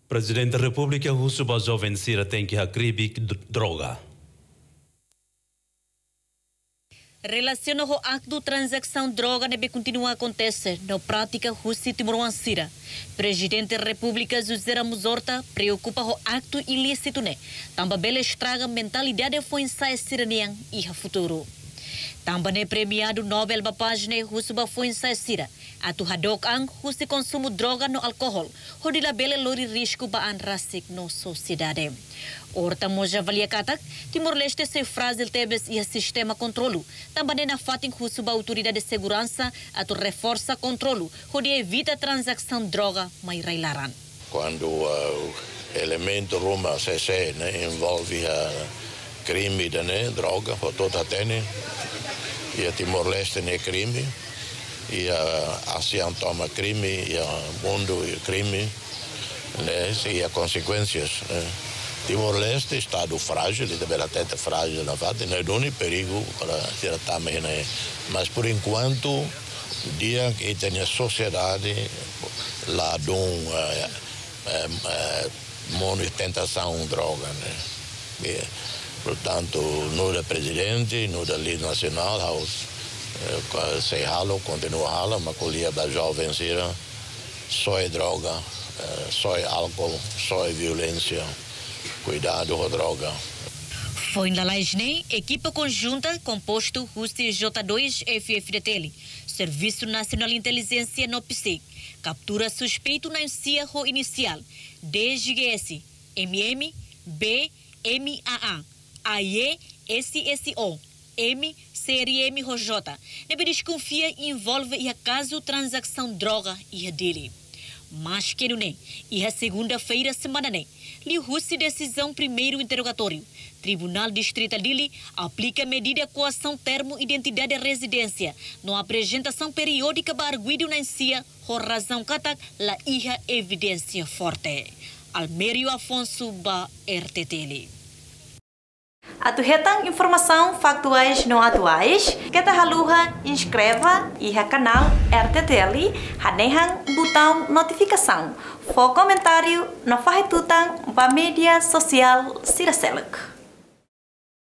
Presidente da República Husuba Jovem Sira tem que crime droga. Relaciona o acto de transação droga deve continuar a acontecer na prática Rússia Timor-Leste. Presidente da República José Ramos Horta preocupa o acto ilícito né. Também estraga a mentalidade foi ensaio siranian e o futuro. Também premiado Nobel da Paz ne Husuba foi ensaio atu hadok ang Rússia consumo droga no álcool. Hodila bele lori risco ba an rasik no sociedade. Horta moja valia katak, Timor-Leste se frágil tebes e sistema controlo. Também na fatin Husuba autoridade de segurança atu reforça controlo, onde evita transação droga mai railaran. Quando o elemento Roma CC envolve crime de droga, por toda a tene, e a Timor-Leste é crime, e a ASEAN toma crime, e o mundo é crime, e as consequências. Timor-Leste, Estado frágil, até frágil, na verdade, não é o único perigo para ser também, mas por enquanto, dia que tem a sociedade lá de uma tentação droga, portanto, no da presidente, no da líder nacional, se rala, continua rala, mas colher da jovem sira, só é droga, só é álcool, só é violência. Cuidado com a droga. Foi na Laisne, equipa conjunta composto Rússia J2 FFDTL, Serviço Nacional de Inteligência no PSIC, captura suspeito na CIA inicial, DGS, MM, B, MAA, AE, SSO, M, CRM RJ. Nebe desconfia envolve e caso transação droga e dele. Mas que não é, e a segunda-feira semana né, li Rússia decisão primeiro interrogatório. Tribunal Distrital dele aplica medida coação termo identidade e residência. No apresentação periódica ba arguido na CIA, por razão katak la iha evidência forte. Almério Afonso ba RTTL. Atuhetang informação factuais não atuais, que ta haluha inscreva e o canal RTTL, hanehang botão notificação. For comentário, não faz tutang ba mídia social Siraselek.